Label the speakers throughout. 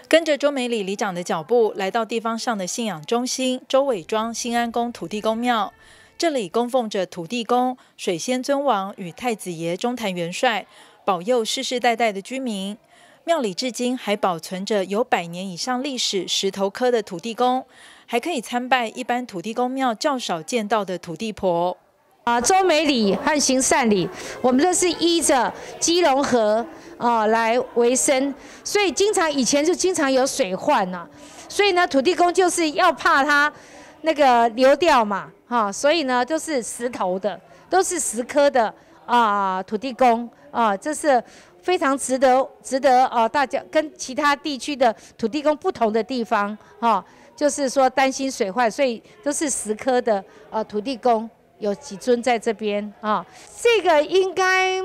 Speaker 1: 跟着周美里里长的脚步，来到地方上的信仰中心周伟庄新安宫土地公庙。这里供奉着土地公、水仙尊王与太子爷中坛元帅，保佑世世代代的居民。庙里至今还保存着有100年以上历史石头刻的土地公，还可以参拜一般土地公庙较少见到的土地婆。
Speaker 2: 周美里和行善里，我们都是依着基隆河来为生，所以以前就经常有水患呐，所以呢，土地公就是要怕它那个流掉嘛，所以呢都是石头的，都是石刻的土地公这是非常值得大家跟其他地区的土地公不同的地方就是说担心水患，所以都是石刻的土地公。有几尊在这边这个应该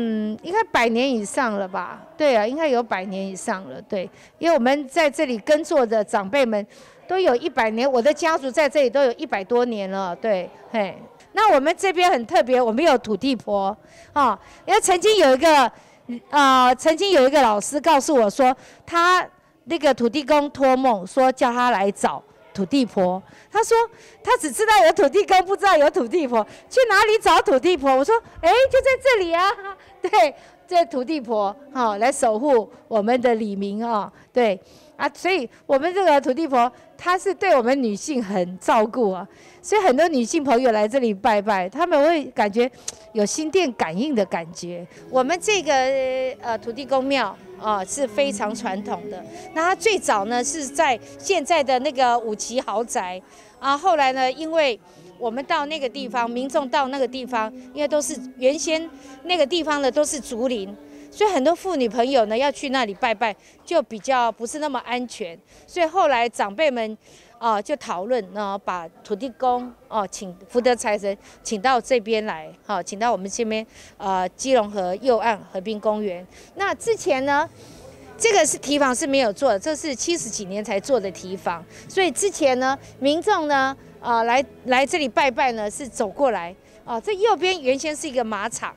Speaker 2: 100年以上了吧？对啊，应该有100年以上了。对，因为我们在这里耕作的长辈们都有100年，我的家族在这里都有100多年了。对，嘿，那我们这边很特别，我们有土地婆因为曾经有一个老师告诉我说，他那个土地公托梦说叫他来找土地婆，他说他只知道有土地公，不知道有土地婆，去哪里找土地婆？我说，就在这里啊，对，这土地婆来守护我们的里民对所以我们这个土地婆她是对我们女性很照顾所以很多女性朋友来这里拜拜，她们会感觉有心电感应的感觉。我们这个土地公庙是非常传统的。那它最早呢是在现在的那个5期豪宅后来呢，因为我们到那个地方，民众到那个地方，因为都是原先那个地方的都是竹林，所以很多妇女朋友呢要去那里拜拜，就比较不是那么安全。所以后来长辈们就讨论把土地公请福德财神请到这边来请到我们这边基隆河右岸河滨公园。那之前呢，这个是堤防是没有做的，这是70几年才做的堤防，所以之前呢，民众呢来这里拜拜呢是走过来这右边原先是一个马场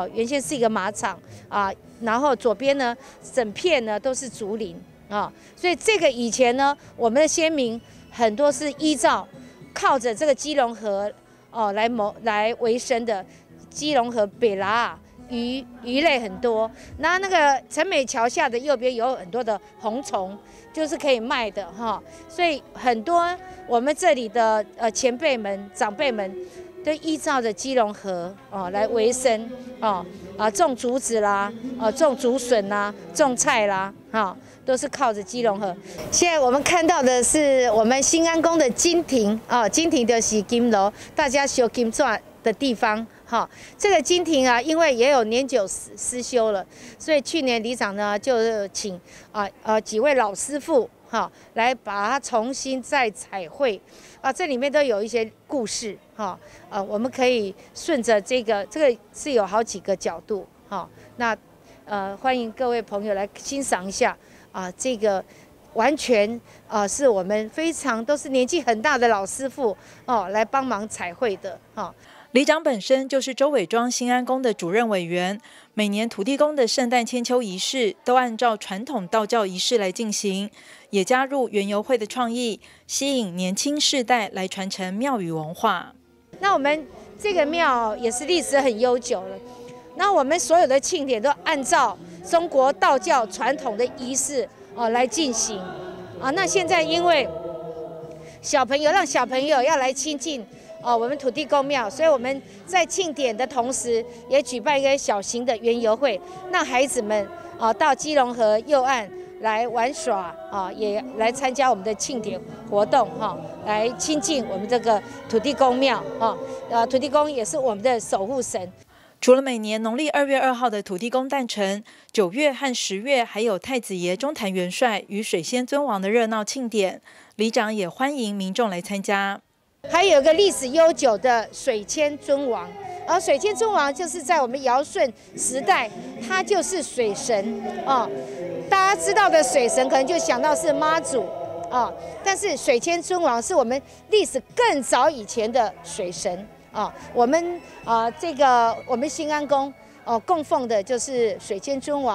Speaker 2: 然后左边呢整片呢都是竹林所以这个以前呢，我们的先民很多是依照靠着这个基隆河来为生的。基隆河北拉鱼类很多，那个陈美桥下的右边有很多的红虫，就是可以卖的所以很多我们这里的前辈们长辈们都依照着基隆河来为生种竹子啦种竹笋啦种菜啦都是靠着基隆河。现在我们看到的是我们新安宫的金亭金亭就是金楼，大家修金钻的地方这个金亭因为也有年久失修了，所以去年里长呢就请几位老师傅来把它重新再彩绘这里面都有一些故事我们可以顺着这个是有好几个角度那欢迎各位朋友来欣赏一下这个完全是我们非常都是年纪很大的老师傅来帮忙彩绘的
Speaker 1: 里长本身就是周伟庄新安宫的主任委员，每年土地公的圣诞千秋仪式都按照传统道教仪式来进行，也加入园游会的创意，吸引年轻世代来传承庙宇文化。
Speaker 2: 那我们这个庙也是历史很悠久了，那我们所有的庆典都按照中国道教传统的仪式来进行那现在因为让小朋友要来亲近我们土地公庙，所以我们在庆典的同时，也举办一个小型的园游会，让孩子们到基隆河右岸来玩耍也来参加我们的庆典活动来亲近我们这个土地公庙土地公也是我们的守护神。
Speaker 1: 除了每年农历2月2号的土地公诞辰，9月和10月还有太子爷中坛元帅与水仙尊王的热闹庆典，里长也欢迎民众来参加。
Speaker 2: 还有一个历史悠久的水仙尊王，而水仙尊王就是在我们尧舜时代，他就是水神大家知道的水神可能就想到是妈祖但是水仙尊王是我们历史更早以前的水神我们这个我们新安宫供奉的就是水仙尊王，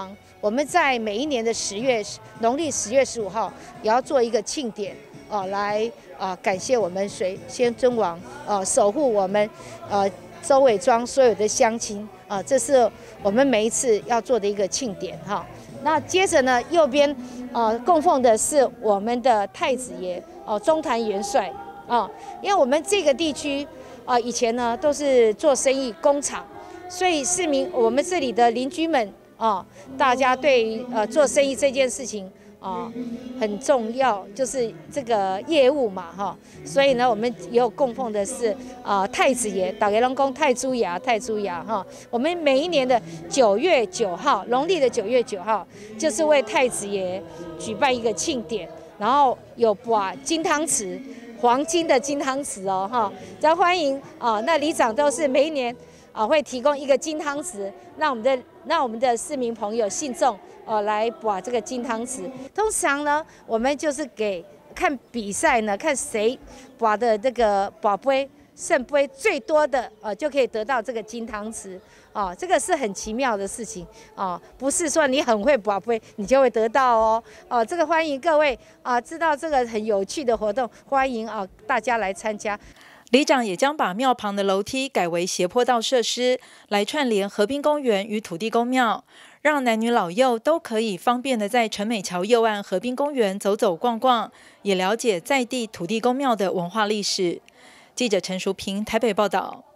Speaker 2: 我们在每一年的农历10月15号，也要做一个庆典来感谢我们水仙尊王守护我们周伟庄所有的乡亲这是我们每一次要做的一个庆典哈。那接着呢，右边供奉的是我们的太子爷中坛元帅因为我们这个地区以前呢都是做生意工厂，所以市民我们这里的邻居们大家对于做生意这件事情很重要，就是这个业务嘛哈，所以呢，我们也有供奉的是太子爷，大家拢讲太祖爷哈。我们每一年的9月9号，农历的9月9号，就是为太子爷举办一个庆典，然后有把金汤匙，黄金的金汤匙哈，咱欢迎那里长都是每一年会提供一个金汤匙，让我们的市民朋友信众来把这个金汤匙。通常呢，我们就是看比赛呢，看谁把的这个宝贝圣杯最多的就可以得到这个金汤匙这个是很奇妙的事情不是说你很会宝贝你就会得到这个欢迎各位知道这个很有趣的活动，欢迎大家来参加。
Speaker 1: 里长也将把庙旁的楼梯改为斜坡道设施，来串联河滨公园与土地公庙，让男女老幼都可以方便的在陈美桥右岸河滨公园走走逛逛，也了解在地土地公庙的文化历史。记者陈淑平台北报道。